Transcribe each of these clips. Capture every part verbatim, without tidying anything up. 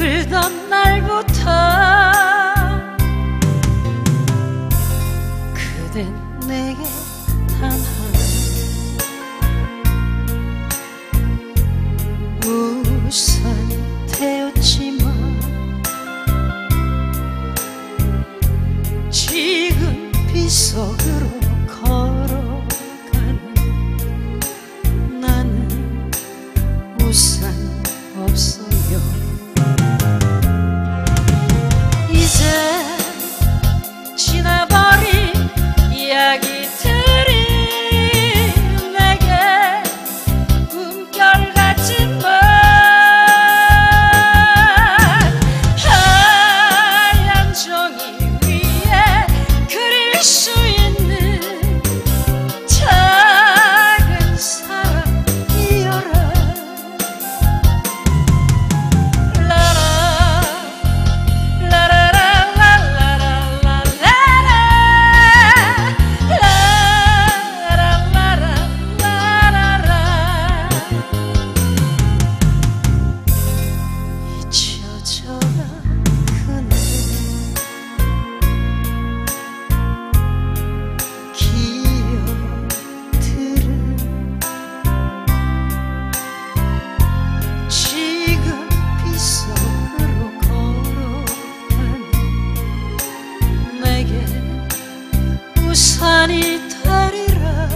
그러던 날부터 그댄 내게 단 하나 우산이 되었지만 지금 빗속으로 걸어가는 나는 우산이 없어요. 이제 지나버린 이야기들이 내게 꿈결 같지만 하얀 종이 위에 그릴 수 있는 작은 사랑이여라. 우산이 되리라.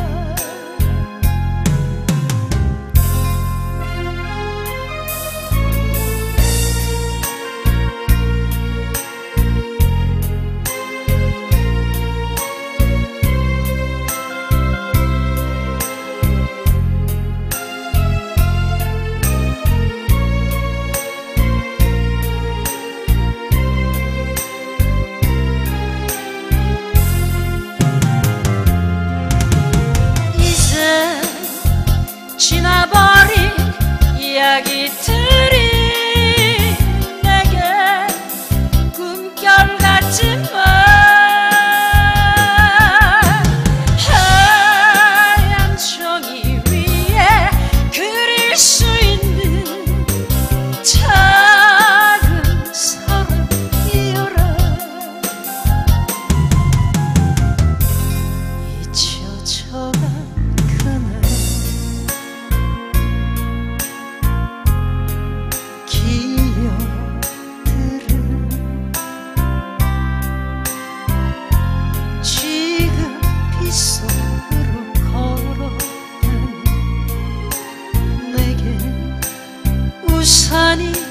지나버린 이야기들이 내게 꿈결 같지만 하얀 종이 위에 그릴 수 있는 작은 사랑이여라. 잊혀져간 그날 빗속으로 걸어가는 내게 우산이